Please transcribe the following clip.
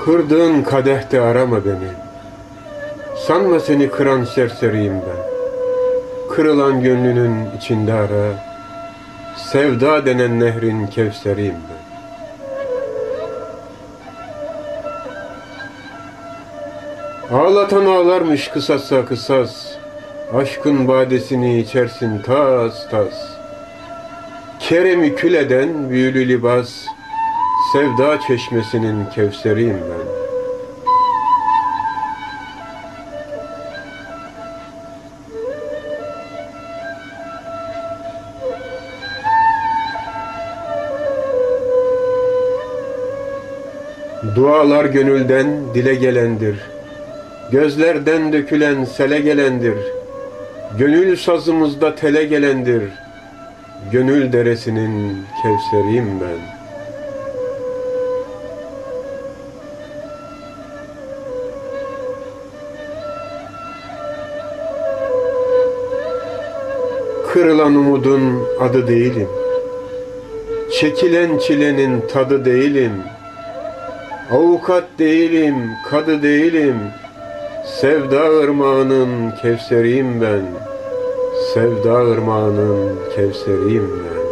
Kırdığın kadehte arama beni. Sanma seni kıran serseriyim ben. Kırılan gönlünün içinde ara. Sevda denen nehrin kevseriyim ben. Ağlatan ağlarmış kısasa kısas. Aşkın badesini içersin tas tas. Kerem'i kül eden büyülü libas. Sevda çeşmesinin kevseriyim ben. Dualar gönülden dile gelendir. Gözlerden dökülen sele gelendir. Gönül sazımızda tele gelendir. Gönül deresinin kevseriyim ben. Kırılan umudun adı değilim. Çekilen çilenin tadı değilim. Avukat değilim, kadı değilim. Sevda ırmağının kevseriyim ben. Sevda ırmağının kevseriyim ben.